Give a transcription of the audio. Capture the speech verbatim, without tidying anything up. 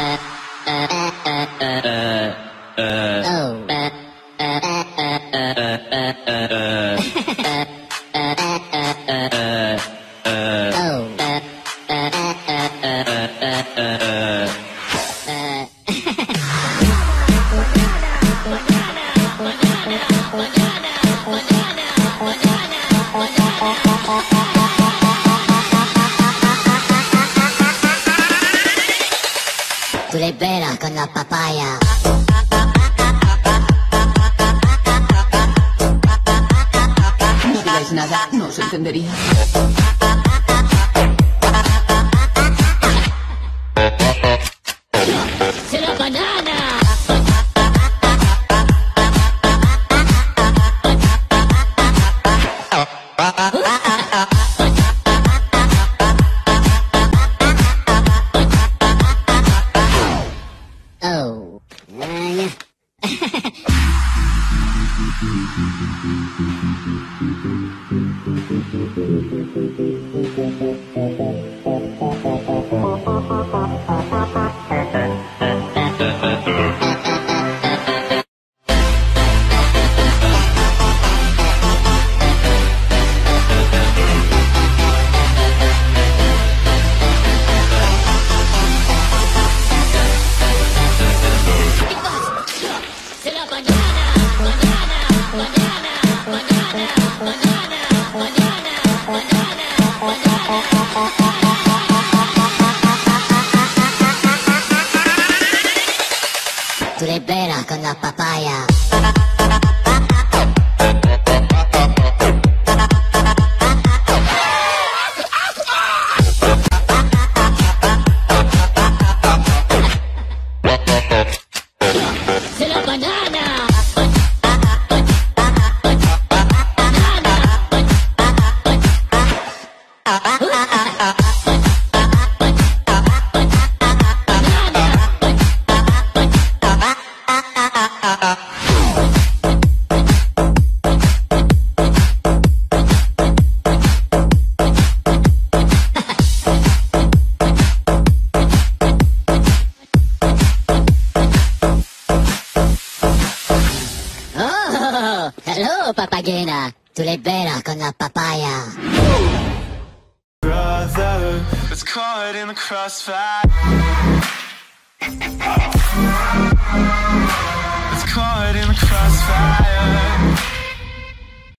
Tú le pegas con la papaya. No digáis nada, no os entendería. ¡Se la banana! Oh. Tú le pegas con la papaya. ¡Se la banana! Oh, hello, papayena. Tú le pegas con la papaya. Brother, it's caught in the crossfire. It's caught in the crossfire.